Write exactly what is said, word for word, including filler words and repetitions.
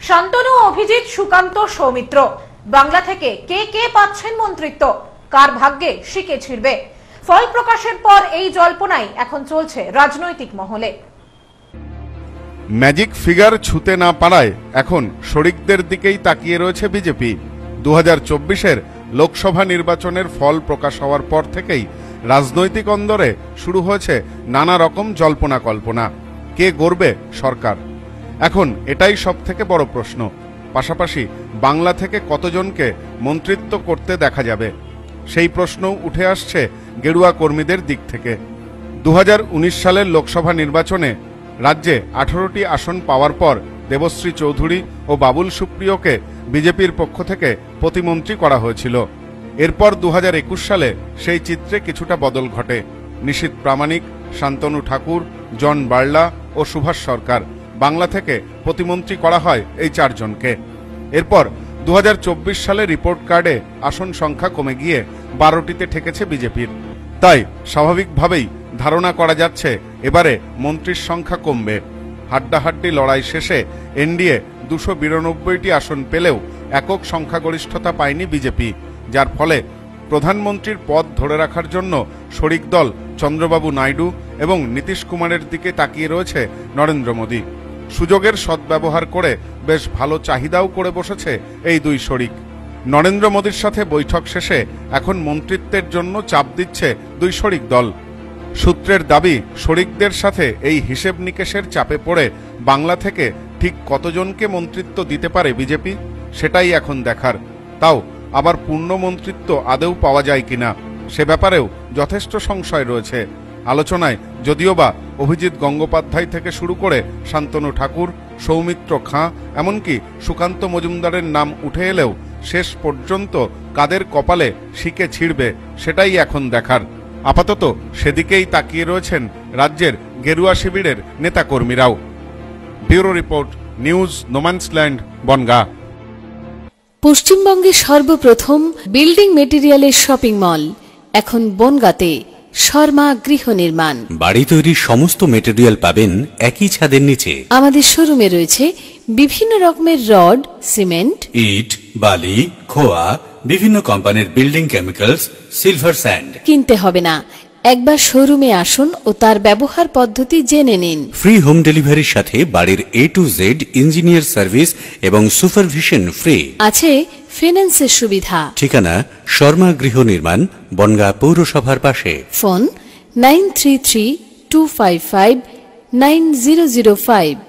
শান্তনু, অভিজিৎ, সুকান্ত, সৌমিত্র, বাংলা থেকে কে কে পাচ্ছেন মন্ত্রিত্ব, কার ভাগ্যে শিকে ছিড়বে? ফল প্রকাশের পর এই জল্পনাই এখন চলছে রাজনৈতিক মহলে। ম্যাজিক ফিগার ছুঁতে না পারায় এখন শরিকদের দিকেই তাকিয়ে রয়েছে বিজেপি। দু হাজার চব্বিশের লোকসভা নির্বাচনের ফল প্রকাশ হওয়ার পর থেকেই রাজনৈতিক অন্দরে শুরু হয়েছে নানা রকম জল্পনা কল্পনা। কে গড়বে সরকার, এখন এটাই সব থেকে বড় প্রশ্ন। পাশাপাশি বাংলা থেকে কতজনকে মন্ত্রিত্ব করতে দেখা যাবে, সেই প্রশ্নও উঠে আসছে গেরুয়া কর্মীদের দিক থেকে। দু হাজার উনিশ সালের লোকসভা নির্বাচনে রাজ্যে আঠারোটি আসন পাওয়ার পর দেবশ্রী চৌধুরী ও বাবুল সুপ্রিয়কে বিজেপির পক্ষ থেকে প্রতিমন্ত্রী করা হয়েছিল। এরপর দু হাজার একুশ সালে সেই চিত্রে কিছুটা বদল ঘটে। নিশীথ প্রামাণিক, শান্তনু ঠাকুর, জন বার্লা ও সুভাষ সরকার বাংলা থেকে প্রতিমন্ত্রী করা হয় এই চারজনকে। এরপর দু হাজার চব্বিশ সালে রিপোর্ট কার্ডে আসন সংখ্যা কমে গিয়ে বারোটিতে ঠেকেছে বিজেপির। তাই স্বাভাবিকভাবেই ধারণা করা যাচ্ছে এবারে মন্ত্রীর সংখ্যা কমবে। হাড্ডাহাড্ডি লড়াই শেষে এনডিএ দুশো বিরানব্বইটি আসন পেলেও একক সংখ্যাগরিষ্ঠতা পায়নি বিজেপি, যার ফলে প্রধানমন্ত্রীর পদ ধরে রাখার জন্য শরিক দল চন্দ্রবাবু নাইডু এবং নীতিশ কুমারের দিকে তাকিয়ে রয়েছে নরেন্দ্র মোদী। সুযোগের সদ্ব্যবহার করে বেশ ভালো চাহিদাও করে বসেছে এই দুই শরিক। নরেন্দ্র মোদীর সাথে বৈঠক শেষে এখন মন্ত্রিত্বের জন্য চাপ দিচ্ছে দুই শরিক দল। সূত্রের দাবি, শরিকদের সাথে এই হিসেব নিকেশের চাপে পড়ে বাংলা থেকে ঠিক কতজনকে মন্ত্রিত্ব দিতে পারে বিজেপি, সেটাই এখন দেখার। তাও আবার পূর্ণ মন্ত্রিত্ব আদৌ পাওয়া যায় কিনা, সে ব্যাপারেও যথেষ্ট সংশয় রয়েছে। আলোচনায় যদিও বা অভিজিৎ গঙ্গোপাধ্যায় থেকে শুরু করে শান্তনু ঠাকুর, সৌমিত্র খাঁ, এমনকি সুকান্ত মজুমদারের নাম উঠে এলেও শেষ পর্যন্ত কাদের কপালে শিকে ছিড়বে সেটাই এখন দেখার। আপাতত সেদিকেই তাকিয়ে রয়েছেন রাজ্যের গেরুয়া শিবিরের নেতাকর্মীরাও। Bureau report, news no man's land, Bongaon. পশ্চিমবঙ্গের সর্বপ্রথম বিল্ডিং মেটেরিয়ালের শপিং মল এখন বনগাঁতে। শর্মা গৃহ নির্মাণ, বাড়ি তৈরির সমস্ত মেটেরিয়াল পাবেন একই ছাদের নিচে। আমাদের শোরুমে রয়েছে বিভিন্ন রকমের রড, সিমেন্ট, ইট, বালি, খোয়া, বিভিন্ন কোম্পানির বিল্ডিং কেমিক্যালস, সিলভার স্যান্ড। কিনতে হবে না, একবার শোরুমে আসুন ও তার ব্যবহার পদ্ধতি জেনে নিন। ফ্রি হোম ডেলিভারির সাথে বাড়ির A to Z engineer service এবং সুপারভিশন ফ্রি। আছে ফিন্যান্সের সুবিধা। ঠিকানা শর্মা গৃহ নির্মাণ, বনগাঁ পৌরসভার পাশে। Phone nine three three two five five nine zero zero five.